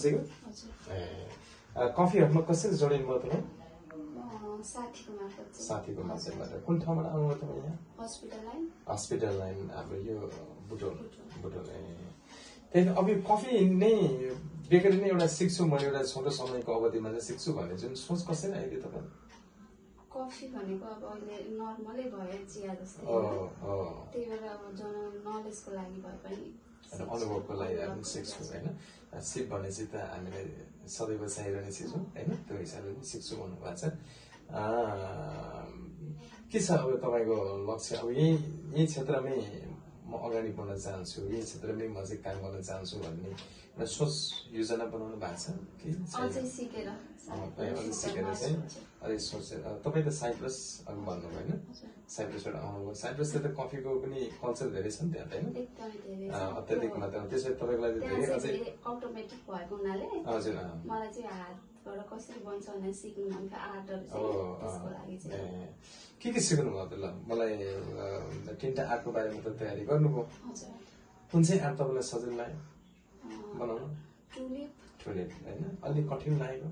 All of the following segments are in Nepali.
कफी हटमा कसरी जोडिनु भयो तपाईँ? साथीको माध्यमबाट। कुन ठाउँबाट आउनुभयो तपाईँ यहाँ? हस्पिटल लाइन हाम्रो यो बुटोल। त्यही त अब यो कफी नै बेकरी नै एउटा सिक्छु मैले एउटा छोटो समयको अवधिमा चाहिँ सिक्छु भन्ने जुन सोच कसरी आइदियो तपाईँ? कफी भनेको अब अहिले नर्मलै भयो चिया जस्तै त्यही भएर अब जुन नलेजको लागि भए पनि अनुभवको लागि हामी सिक्छु होइन। सिप भनेपछि त हामीले सदैव चाहिरहने चिज हो होइन, त्यो हिसाबले पनि सिक्छु भन्नुभएको छ। के छ अब तपाईँको लक्ष्य? अब यही क्षेत्रमै म अगाडि बढ्न चाहन्छु, यही क्षेत्रमै म चाहिँ काम गर्न चाहन्छु भन्ने एउटा सोच योजना बनाउनु भएको छ कि अझै सिकेर चाहिँ अझै सोचेर? तपाईँ त साइप्रस अघि भन्नुभयो होइन, साइप्रसबाट आउनुभयो। साइप्रसले त कफीको पनि कल्चर धेरै छ नि त्यहाँ होइन, अत्याधिक मात्रामा। त्यसरी तपाईँको लागि धेरै अझै अटोमेटिक भएको हुनाले हजुर मलाई चाहिँ हातबाट कसरी बन्छ भनेर सिक्नु मन थियो, आर्टहरू चाहिँ त्यसको लागि चाहिँ के सिक्नु भयो त? ल मलाई 3टा आर्टको बारेमा त तयारी गर्नुभयो, कुन चाहिँ आर्ट तपाईँलाई सजिलो लाग्यो बनाउनु? टुलिप होइन, अलिक कठिन लागेको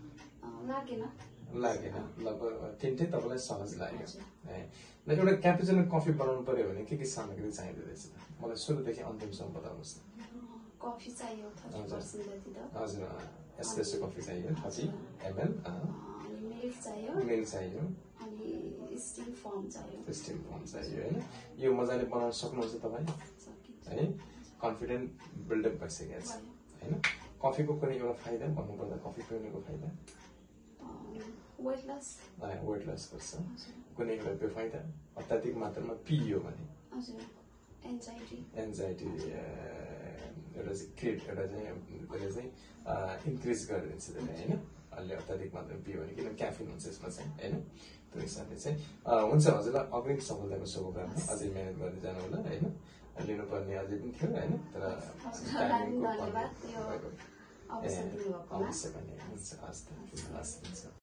लागेन, लगभग 3टै तपाईँलाई सहज लाग्यो। ल एउटा क्यापुचिनो कफी बनाउनु पर्यो भने के सामग्री चाहिँदो रहेछ? मलाई सुरुदेखि अन्तिमसम्म बताउनुहोस् न। कफी चाहियो 30% जति त। हजुर, एस्प्रेसो कफी चाहियो 30 ml, मिल्क चाहियो, अनि स्टिम फर्म चाहियो होइन। यो मजाले बनाउन सक्नुहुन्छ तपाईँ है? कन्फिडेन्ट बिल्डअप भइसकेको छ होइन। कफीको कुनै एउटा फाइदा भन्नुपर्दा कफी पिउनुको फाइदा वेट लस गर्छ। कुनै एउटा बेफाइदा अत्याधिक मात्रामा पिइयो भने एन्जाइटी एउटा चाहिँ त्यसले चाहिँ इन्क्रिज गरिदिन्छ त्यसले होइन, अलि अत्याधिक मात्रामा पियो भने, किनभने क्याफिन हुन्छ यसमा चाहिँ होइन। त्यो हिसाबले चाहिँ हुन्छ। हजुरलाई अग्रिम सफलताको शुभकामना, अझै मिहिनेत गर्दै जानु होला होइन। लिनुपर्ने अझै पनि थियो होइन, तर टाइमिङको धन्यवाद। अवश्य पनि हुन्छ। हस् त, हस्।